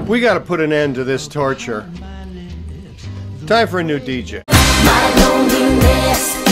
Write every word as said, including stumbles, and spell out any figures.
We gotta put an end to this torture. Time for a new D J. My loneliness.